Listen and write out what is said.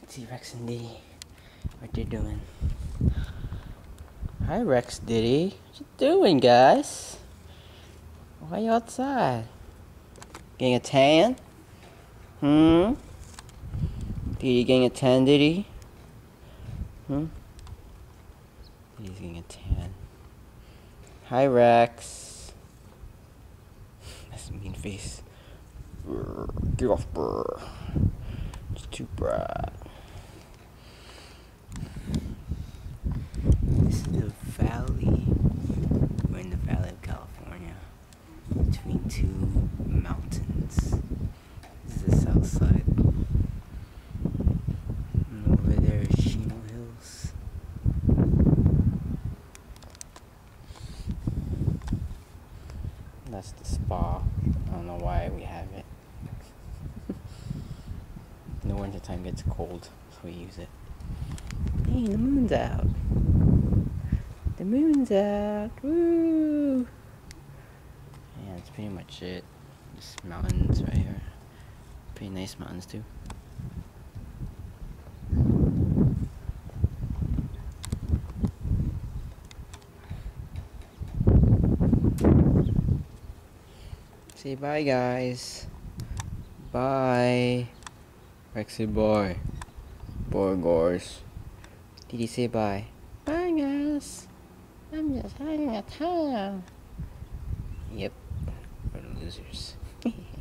See Rex and Diddy, what they're doing. Hi Rex, Diddy, what you doing, guys? Why you outside? Getting a tan? Diddy getting a tan, Diddy? Diddy's getting a tan. Hi Rex. That's a mean face. Get off, brr. It's too bright. This is the valley. We're in the Valley of California, between two mountains. This is the south side. And over there is Chino Hills. That's the spa. I don't know why we have it. In the wintertime it gets cold, so we use it. Hey, the moon's out. The moon's out. Woo! Yeah, that's pretty much it. Just mountains right here. Pretty nice mountains too. Say bye, guys. Bye. Rexy boy. Boy, guys. Did he say bye? Bye, guys. I'm just having a time. Yep. We're the losers.